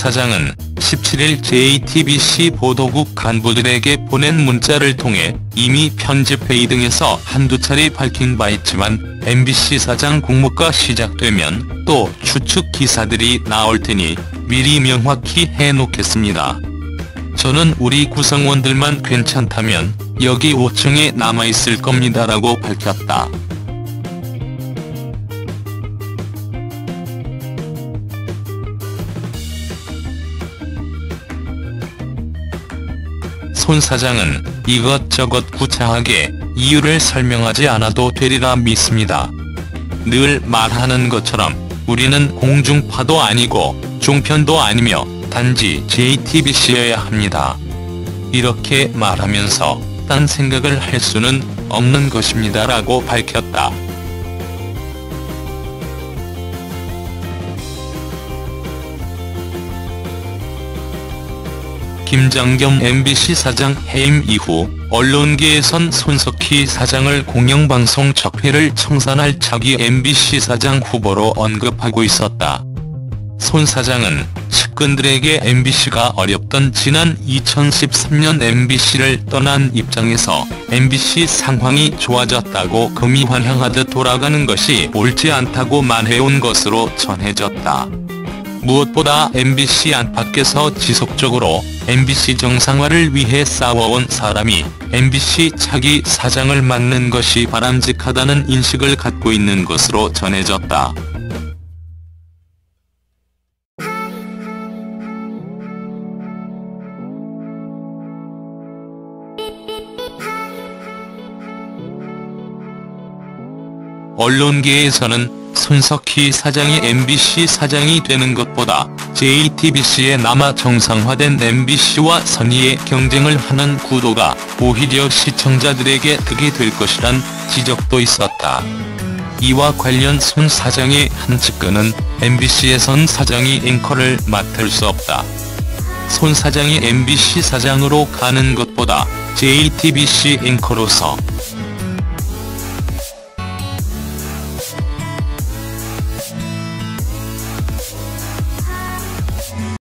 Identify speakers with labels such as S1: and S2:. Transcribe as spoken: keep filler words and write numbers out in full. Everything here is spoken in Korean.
S1: 사장은 십칠일 제이티비씨 보도국 간부들에게 보낸 문자를 통해 이미 편집회의 등에서 한두 차례 밝힌 바 있지만 엠비씨 사장 공모가 시작되면 또 추측 기사들이 나올 테니 미리 명확히 해놓겠습니다. 저는 우리 구성원들만 괜찮다면 여기 오 층에 남아있을 겁니다라고 밝혔다. 손 사장은 이것저것 구차하게 이유를 설명하지 않아도 되리라 믿습니다. 늘 말하는 것처럼 우리는 공중파도 아니고 종편도 아니며 단지 제이티비씨여야 합니다. 이렇게 말하면서 딴 생각을 할 수는 없는 것입니다라고 밝혔다. 김장겸 엠비씨 사장 해임 이후 언론계에선 손석희 사장을 공영방송 적폐를 청산할 차기 엠비씨 사장 후보로 언급하고 있었다. 손 사장은 측근들에게 엠비씨가 어렵던 지난 이천십삼 년 엠비씨를 떠난 입장에서 엠비씨 상황이 좋아졌다고 금이 환영하듯 돌아가는 것이 옳지 않다고 말해온 것으로 전해졌다. 무엇보다 엠비씨 안팎에서 지속적으로 엠비씨 정상화를 위해 싸워온 사람이 엠비씨 차기 사장을 맡는 것이 바람직하다는 인식을 갖고 있는 것으로 전해졌다. 언론계에서는 손석희 사장이 엠비씨 사장이 되는 것보다 제이티비씨에 남아 정상화된 엠비씨와 선의의 경쟁을 하는 구도가 오히려 시청자들에게 득이 될 것이란 지적도 있었다. 이와 관련 손 사장의 한 측근은 엠비씨에선 사장이 앵커를 맡을 수 없다. 손 사장이 엠비씨 사장으로 가는 것보다 제이티비씨 앵커로서